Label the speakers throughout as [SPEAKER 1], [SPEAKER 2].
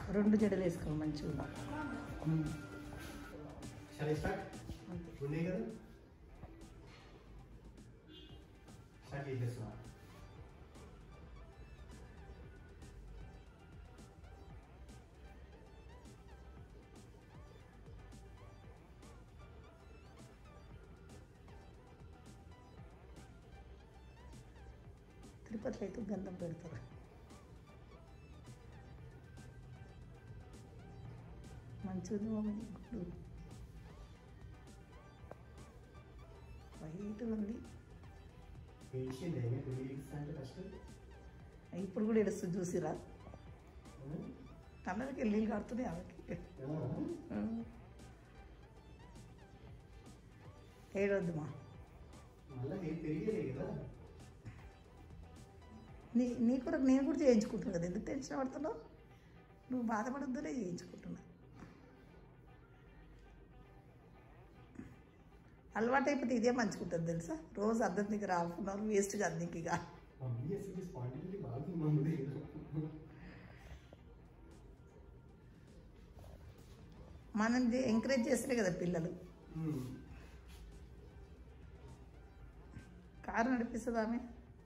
[SPEAKER 1] రెండు జడలు వేసుకో మంచిగా.
[SPEAKER 2] ఉన్నాయి కదా స్టార్ట్ చేసేస్తున్నా.
[SPEAKER 1] తిరుపతిలో అయితే గంధం పెడతారు. మంచిది మమ్మీ గుడ్డు వైట్ ఉంది. ఇప్పుడు కూడా ఏడుస్తుంది చూసిరా, కళ్ళకి నీళ్ళు కడుతున్నాయి ఆమెకి. ఏడవద్దుమా, నీ కూడా నేను కూడా చేయించుకుంటున్నా కదా, ఎందుకు టెన్షన్ పడుతున్నావు? నువ్వు బాధపడొద్దునే చేయించుకుంటున్నా. అలవాటు అయిపోతే ఇదే మంచుకుంటుంది తెలుసా, రోజు అద్దం దగ్గర హాఫ్ అన్ అవర్ వేస్ట్ కాదు నీకు. ఇక మనం ఎంకరేజ్ చేస్తే కదా పిల్లలు. కారు నడిపిస్తుంది ఆమె,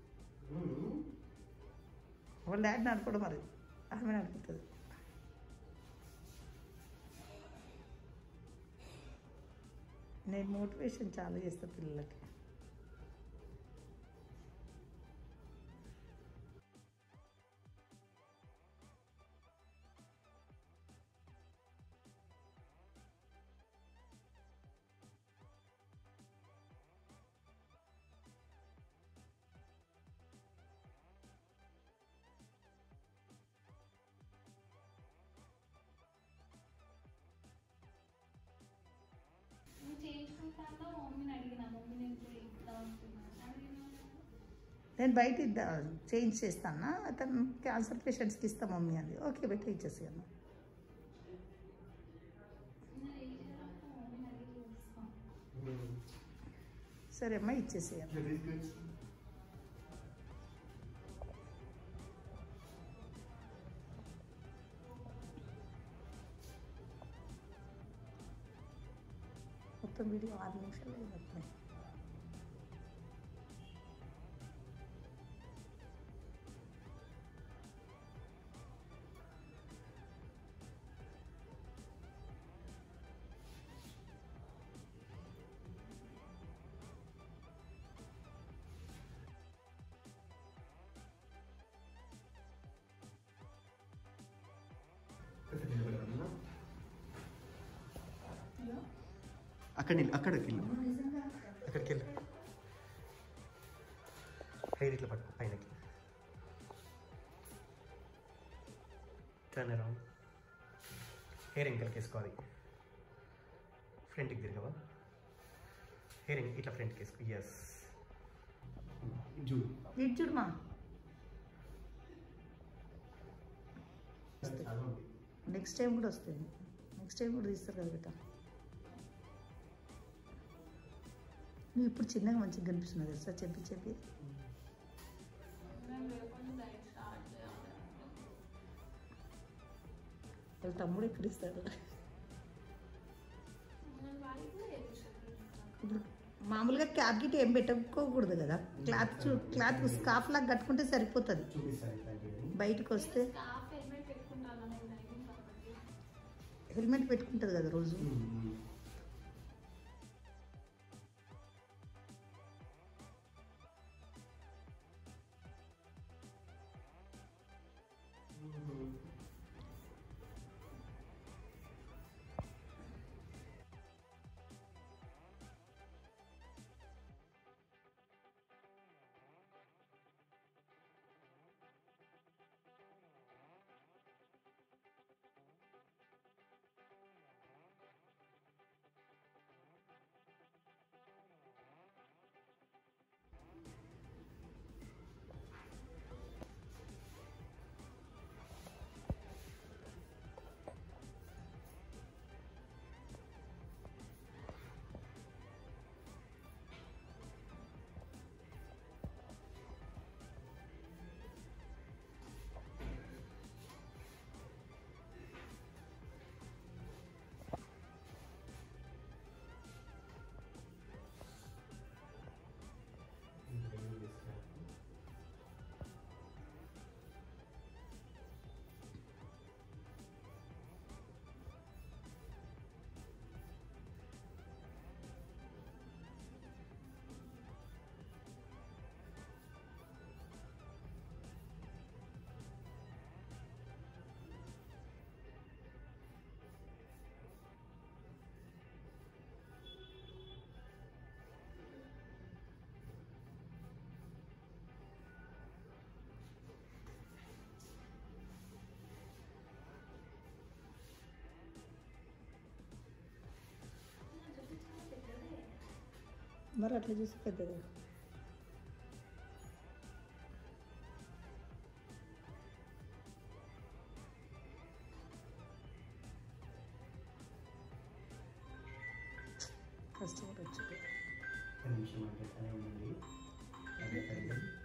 [SPEAKER 1] వాళ్ళ డాడీ నడపడు, మరి ఆమె నడుపుతుంది. నేను మోటివేషన్ చాలా చేస్తాను పిల్లలకి. నేను బయట చేంజ్ చేస్తాను, అతను క్యాన్సర్ పేషెంట్స్కి ఇస్తా మమ్మీ అంది. ఓకే బెటర్ ఇచ్చేసాను. సరే అమ్మా ఇచ్చేసేయాలి. మొత్తం వీడియో 6 నిమిషాలు అయిపోతున్నాయి.
[SPEAKER 2] అక్కడికి వెళ్ళు. హెయిర్ ఇట్లా పట్టుకో పైనకి. Turn around. హెయిర్ ఎంకల్కి వేసుకోవాలి. ఫ్రంట్కి తిరగవా, హెయిర్ ఇట్లా ఫ్రంట్కి వేసుకో. ఎస్
[SPEAKER 1] చూడమా, నెక్స్ట్ టైం కూడా వస్తుంది. నెక్స్ట్ టైం కూడా తీస్తారు కదా బిడ్డ. నువ్వు ఇప్పుడు చిన్నగా మంచిగా కనిపిస్తున్నావు తెలుసా, చెప్పి వాళ్ళ తమ్ముడు ఎక్కడ ఇస్తాడు. ఇప్పుడు మామూలుగా క్యాప్ గిట్ ఏం పెట్టుకోకూడదు కదా, క్లాత్ స్కార్ఫ్ లాగా కట్టుకుంటే సరిపోతుంది. బయటకు వస్తే హెల్మెట్ పెట్టుకుంటుంది కదా రోజు. మరి అట్లా చూసి పెద్దది కష్టపడి వచ్చి
[SPEAKER 2] నిమిషం అంటే ఉండండి.